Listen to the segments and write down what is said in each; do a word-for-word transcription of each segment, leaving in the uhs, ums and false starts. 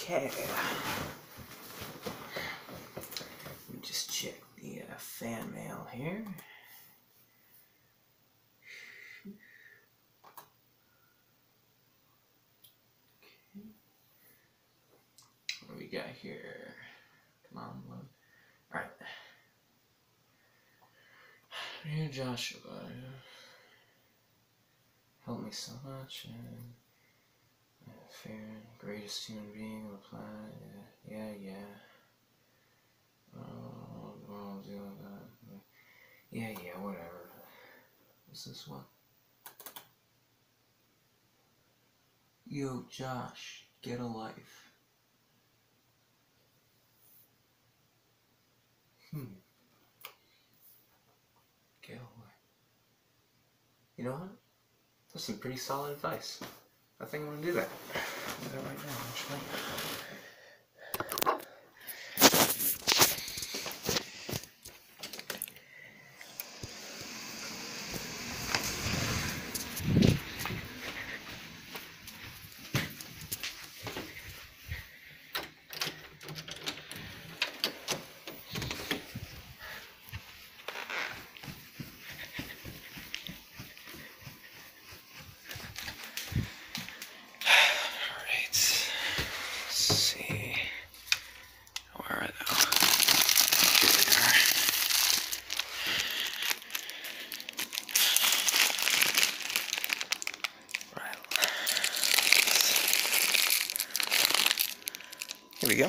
Okay. Let me just check the uh, fan mail here. Okay. What do we got here? Come on, load. Alright. Dear Joshua, help me so much, and uh, fair and greatest human being on the planet. Yeah, yeah, yeah. Oh, well, do that. Yeah, yeah, whatever. What's this one? Yo, Josh, get a life. Hmm. Get a life. You know what? That's some pretty solid advice. I think I'm gonna do that. I'll do that right now, actually. Here we go.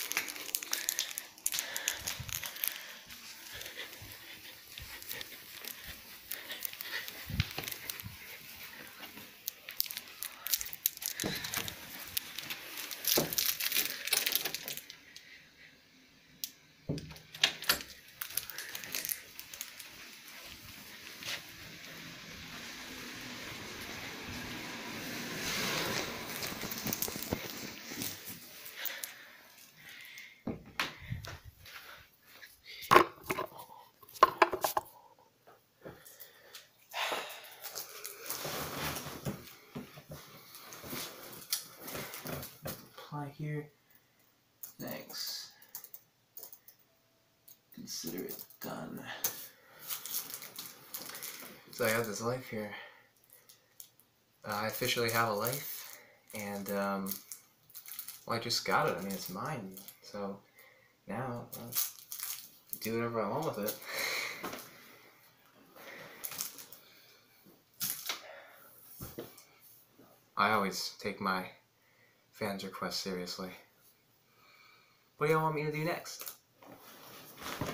Apply here. Thanks. Consider it done. So I have this life here. Uh, I officially have a life, and um, well, I just got it. I mean, it's mine. So now, uh, do whatever I want with it. I always take my fans' requests seriously. What do y'all want me to do next?